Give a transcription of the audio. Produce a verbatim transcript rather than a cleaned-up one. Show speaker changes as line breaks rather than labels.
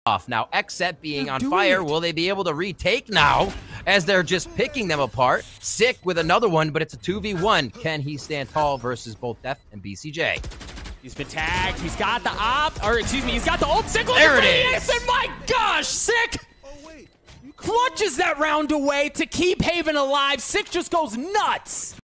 off. Now, Xset being on
Do
fire,
it.
will they be able to retake now as they're just picking them apart? Sick with another one, but it's a two v one. Can he stand tall versus both Deft and B C J?
He's been tagged. He's got the op, or excuse me, he's got the ult. Sick with
There
the
it
radius,
is.
and my gosh, Sick clutches that round away to keep Haven alive. Sick just goes nuts.